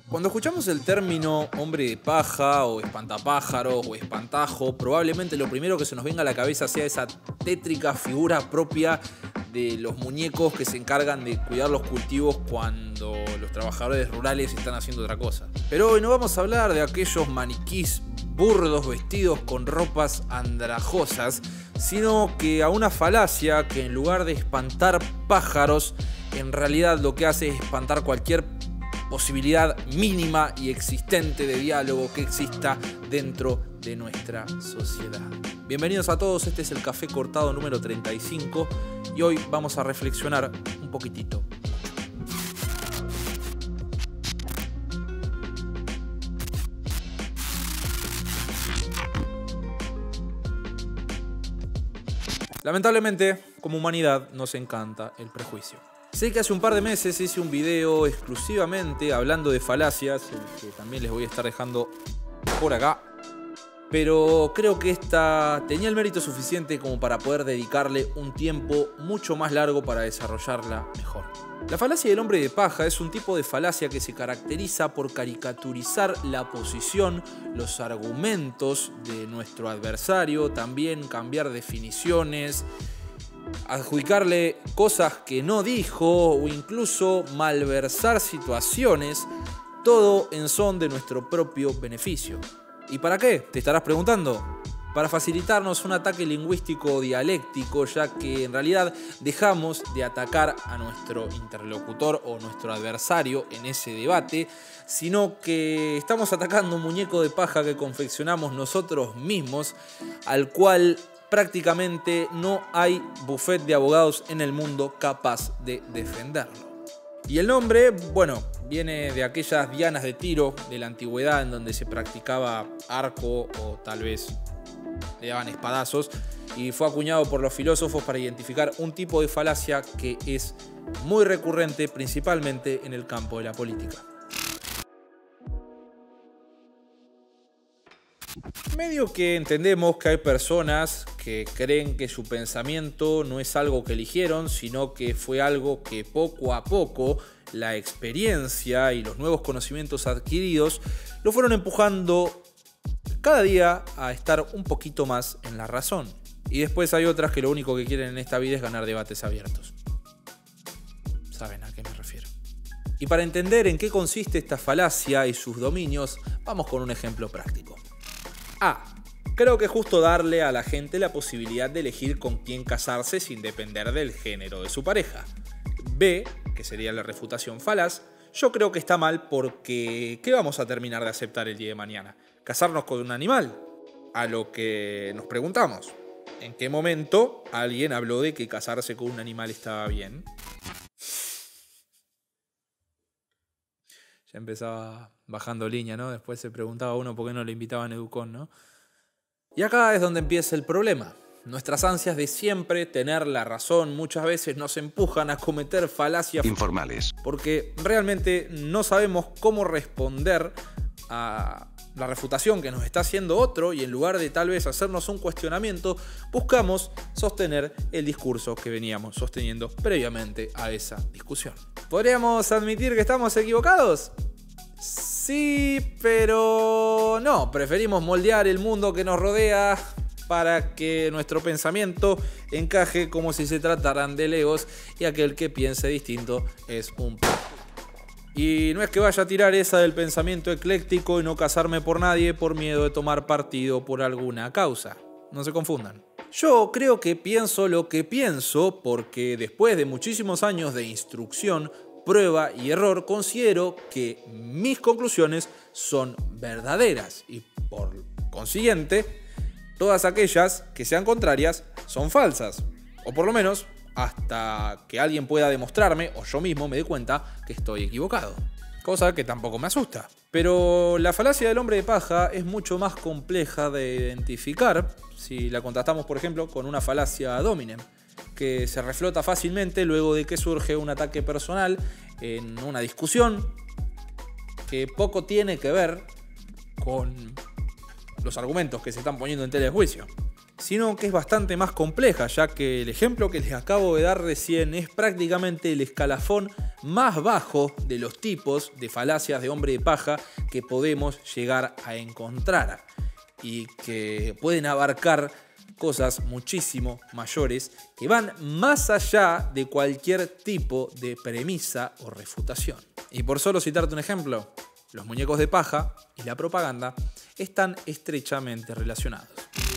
Cuando escuchamos el término hombre de paja o espantapájaros o espantajo, probablemente lo primero que se nos venga a la cabeza sea esa tétrica figura propia de los muñecos que se encargan de cuidar los cultivos cuando los trabajadores rurales están haciendo otra cosa. Pero hoy no vamos a hablar de aquellos maniquís burdos vestidos con ropas andrajosas, sino que a una falacia que en lugar de espantar pájaros, en realidad lo que hace es espantar cualquier posibilidad mínima y existente de diálogo que exista dentro de nuestra sociedad. Bienvenidos a todos, este es el Café Cortado número 35 y hoy vamos a reflexionar un poquitito. Lamentablemente, como humanidad, nos encanta el prejuicio. Sé que hace un par de meses hice un video exclusivamente hablando de falacias, el que también les voy a estar dejando por acá, pero creo que esta tenía el mérito suficiente como para poder dedicarle un tiempo mucho más largo para desarrollarla mejor. La falacia del hombre de paja es un tipo de falacia que se caracteriza por caricaturizar la posición, los argumentos de nuestro adversario, también cambiar definiciones, adjudicarle cosas que no dijo o incluso malversar situaciones, todo en son de nuestro propio beneficio. ¿Y para qué? Te estarás preguntando. Para facilitarnos un ataque lingüístico dialéctico, ya que en realidad dejamos de atacar a nuestro interlocutor o nuestro adversario en ese debate, sino que estamos atacando un muñeco de paja que confeccionamos nosotros mismos, al cual prácticamente no hay bufete de abogados en el mundo capaz de defenderlo. Y el nombre, bueno, viene de aquellas dianas de tiro de la antigüedad en donde se practicaba arco o tal vez le daban espadazos, y fue acuñado por los filósofos para identificar un tipo de falacia que es muy recurrente principalmente en el campo de la política. Medio que entendemos que hay personas que creen que su pensamiento no es algo que eligieron, sino que fue algo que poco a poco la experiencia y los nuevos conocimientos adquiridos lo fueron empujando cada día a estar un poquito más en la razón. Y después hay otras que lo único que quieren en esta vida es ganar debates abiertos. ¿Saben a qué me refiero? Y para entender en qué consiste esta falacia y sus dominios, vamos con un ejemplo práctico. A. Creo que es justo darle a la gente la posibilidad de elegir con quién casarse sin depender del género de su pareja. B, que sería la refutación falaz, yo creo que está mal porque ¿qué vamos a terminar de aceptar el día de mañana? ¿Casarnos con un animal? A lo que nos preguntamos, ¿en qué momento alguien habló de que casarse con un animal estaba bien? Ya empezaba bajando línea, ¿no? Después se preguntaba uno por qué no le invitaban a Educón, ¿no? Y acá es donde empieza el problema. Nuestras ansias de siempre tener la razón muchas veces nos empujan a cometer falacias informales, porque realmente no sabemos cómo responder a la refutación que nos está haciendo otro, y en lugar de tal vez hacernos un cuestionamiento, buscamos sostener el discurso que veníamos sosteniendo previamente a esa discusión. ¿Podríamos admitir que estamos equivocados? Sí, pero no. Preferimos moldear el mundo que nos rodea para que nuestro pensamiento encaje como si se trataran de legos, y aquel que piense distinto es un p***. Y no es que vaya a tirar esa del pensamiento ecléctico y no casarme por nadie por miedo de tomar partido por alguna causa. No se confundan. Yo creo que pienso lo que pienso porque después de muchísimos años de instrucción, prueba y error, considero que mis conclusiones son verdaderas y por consiguiente todas aquellas que sean contrarias son falsas, o por lo menos hasta que alguien pueda demostrarme o yo mismo me dé cuenta que estoy equivocado, cosa que tampoco me asusta. Pero la falacia del hombre de paja es mucho más compleja de identificar si la contrastamos, por ejemplo, con una falacia ad hominem, que se reflota fácilmente luego de que surge un ataque personal en una discusión que poco tiene que ver con los argumentos que se están poniendo en tela de juicio, sino que es bastante más compleja, ya que el ejemplo que les acabo de dar recién es prácticamente el escalafón más bajo de los tipos de falacias de hombre de paja que podemos llegar a encontrar y que pueden abarcar cosas muchísimo mayores que van más allá de cualquier tipo de premisa o refutación. Y por solo citarte un ejemplo, los muñecos de paja y la propaganda están estrechamente relacionados.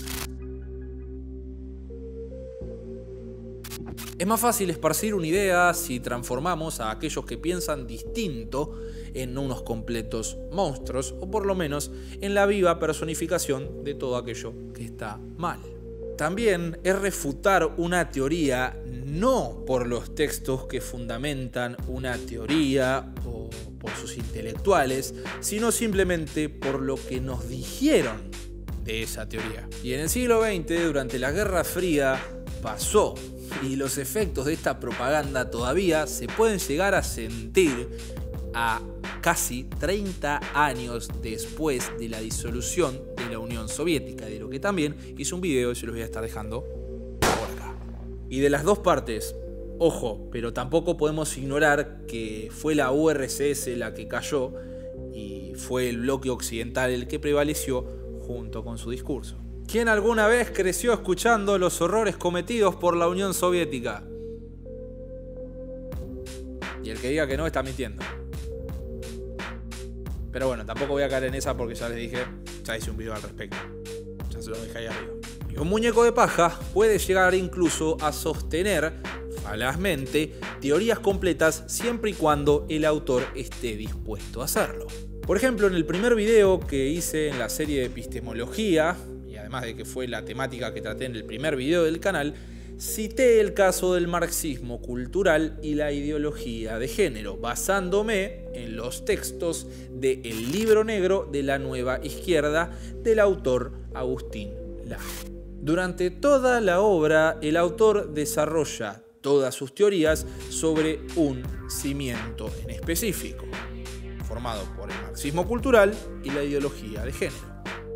Es más fácil esparcir una idea si transformamos a aquellos que piensan distinto en unos completos monstruos, o por lo menos en la viva personificación de todo aquello que está mal. También es refutar una teoría no por los textos que fundamentan una teoría o por sus intelectuales, sino simplemente por lo que nos dijeron de esa teoría. Y en el siglo XX, durante la Guerra Fría, pasó. Y los efectos de esta propaganda todavía se pueden llegar a sentir a casi 30 años después de la disolución de la Unión Soviética, de lo que también hice un video y se los voy a estar dejando por acá. Y de las dos partes, ojo, pero tampoco podemos ignorar que fue la URSS la que cayó y fue el bloque occidental el que prevaleció junto con su discurso. ¿Quién alguna vez creció escuchando los horrores cometidos por la Unión Soviética? Y el que diga que no está mintiendo. Pero bueno, tampoco voy a caer en esa porque ya les dije, ya hice un video al respecto. Ya se lo dejé ahí arriba. Y un muñeco de paja puede llegar incluso a sostener, falazmente, teorías completas siempre y cuando el autor esté dispuesto a hacerlo. Por ejemplo, en el primer video que hice en la serie de epistemología, además de que fue la temática que traté en el primer video del canal, cité el caso del marxismo cultural y la ideología de género, basándome en los textos de El Libro Negro de la Nueva Izquierda del autor Agustín Laje. Durante toda la obra, el autor desarrolla todas sus teorías sobre un cimiento en específico, formado por el marxismo cultural y la ideología de género.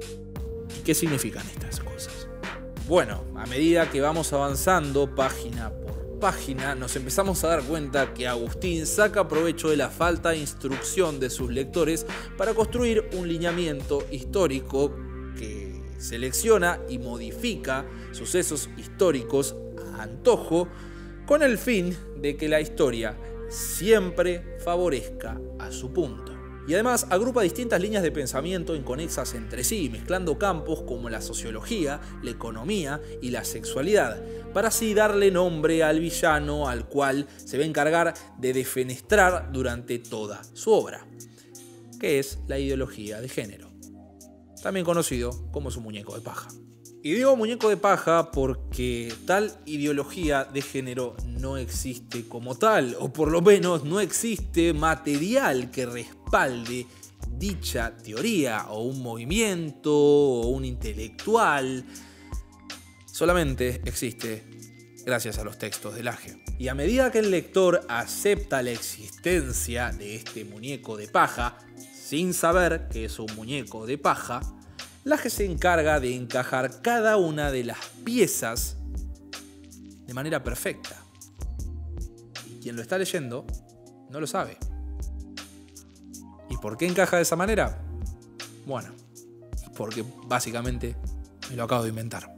¿Qué significan estas cosas? Bueno, a medida que vamos avanzando página por página, nos empezamos a dar cuenta que Agustín saca provecho de la falta de instrucción de sus lectores para construir un lineamiento histórico que selecciona y modifica sucesos históricos a antojo con el fin de que la historia siempre favorezca a su punto. Y además agrupa distintas líneas de pensamiento inconexas entre sí, mezclando campos como la sociología, la economía y la sexualidad, para así darle nombre al villano al cual se va a encargar de defenestrar durante toda su obra, que es la ideología de género, también conocido como su muñeco de paja. Y digo muñeco de paja porque tal ideología de género no existe como tal, o por lo menos no existe material que respalde dicha teoría, o un movimiento, o un intelectual. Solamente existe gracias a los textos de Laje. Y a medida que el lector acepta la existencia de este muñeco de paja, sin saber que es un muñeco de paja, Laje se encarga de encajar cada una de las piezas de manera perfecta. Y quien lo está leyendo no lo sabe. ¿Y por qué encaja de esa manera? Bueno, porque básicamente me lo acabo de inventar.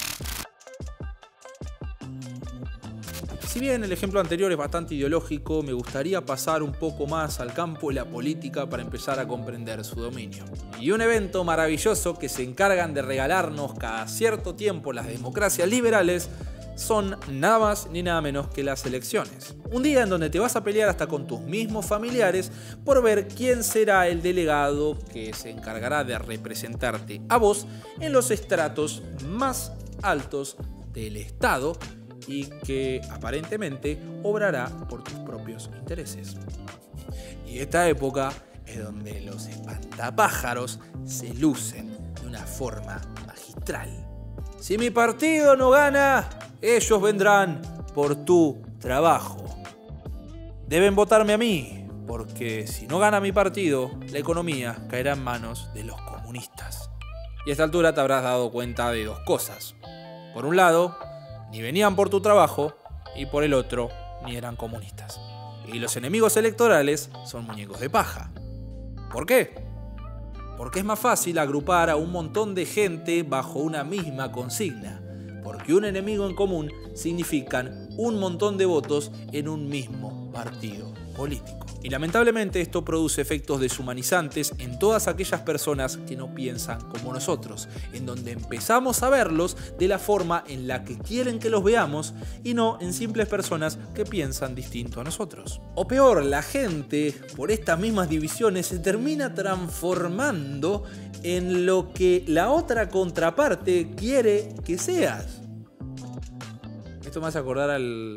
Si bien el ejemplo anterior es bastante ideológico, me gustaría pasar un poco más al campo de la política para empezar a comprender su dominio. Y un evento maravilloso que se encargan de regalarnos cada cierto tiempo las democracias liberales son nada más ni nada menos que las elecciones. Un día en donde te vas a pelear hasta con tus mismos familiares por ver quién será el delegado que se encargará de representarte a vos en los estratos más altos del Estado y que aparentemente obrará por tus propios intereses. Y esta época es donde los espantapájaros se lucen de una forma magistral. Si mi partido no gana, ellos vendrán por tu trabajo. Deben votarme a mí, porque si no gana mi partido, la economía caerá en manos de los comunistas. Y a esta altura te habrás dado cuenta de dos cosas. Por un lado, ni venían por tu trabajo, y por el otro, ni eran comunistas. Y los enemigos electorales son muñecos de paja. ¿Por qué? Porque es más fácil agrupar a un montón de gente bajo una misma consigna. Porque un enemigo en común significan un montón de votos en un mismo partido político. Y lamentablemente esto produce efectos deshumanizantes en todas aquellas personas que no piensan como nosotros, en donde empezamos a verlos de la forma en la que quieren que los veamos y no en simples personas que piensan distinto a nosotros. O peor, la gente, por estas mismas divisiones, se termina transformando en lo que la otra contraparte quiere que seas. Esto me hace acordar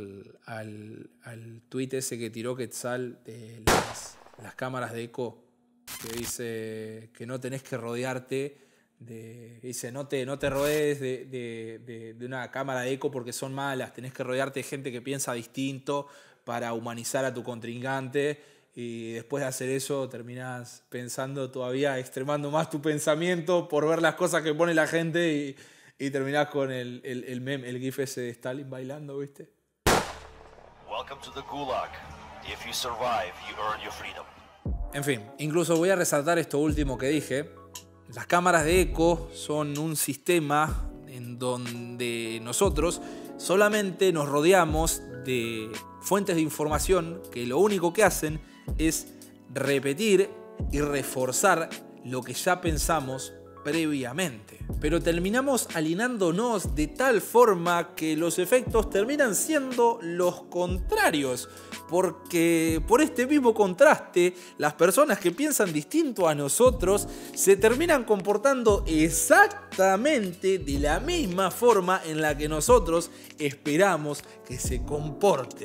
al tweet ese que tiró Quetzal de las cámaras de eco, que dice que no tenés que rodearte dice no te rodees de una cámara de eco porque son malas, tenés que rodearte de gente que piensa distinto para humanizar a tu contrincante, y después de hacer eso terminás pensando todavía, extremando más tu pensamiento por ver las cosas que pone la gente y terminás con el meme, el gif ese de Stalin bailando, ¿viste? Welcome to the Gulag. If you survive, you earn your freedom. En fin, incluso voy a resaltar esto último que dije. Las cámaras de eco son un sistema en donde nosotros solamente nos rodeamos de fuentes de información que lo único que hacen es repetir y reforzar lo que ya pensamos previamente. Pero terminamos alineándonos de tal forma que los efectos terminan siendo los contrarios, porque por este mismo contraste, las personas que piensan distinto a nosotros se terminan comportando exactamente de la misma forma en la que nosotros esperamos que se comporten.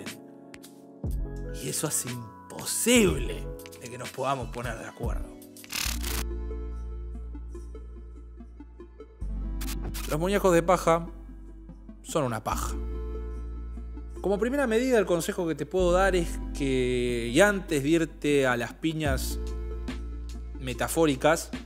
Y eso es imposible de que nos podamos poner de acuerdo. Los muñecos de paja son una paja. Como primera medida, el consejo que te puedo dar es que, y antes de irte a las piñas metafóricas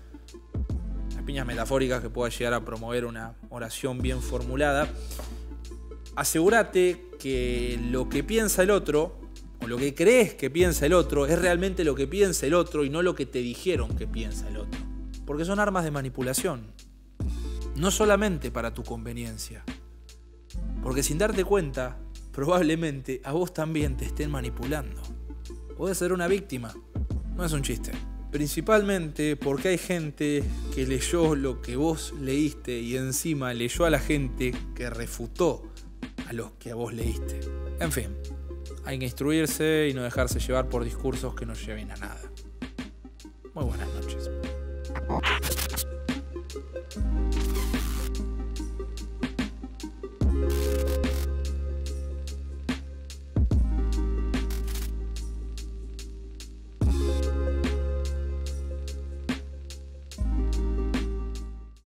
que pueda llegar a promover una oración bien formulada, asegúrate que lo que piensa el otro, o lo que crees que piensa el otro, es realmente lo que piensa el otro y no lo que te dijeron que piensa el otro. Porque son armas de manipulación. No solamente para tu conveniencia, porque sin darte cuenta, probablemente a vos también te estén manipulando. Podés ser una víctima, no es un chiste. Principalmente porque hay gente que leyó lo que vos leíste y encima leyó a la gente que refutó a los que a vos leíste. En fin, hay que instruirse y no dejarse llevar por discursos que no lleven a nada. Muy buenas noches.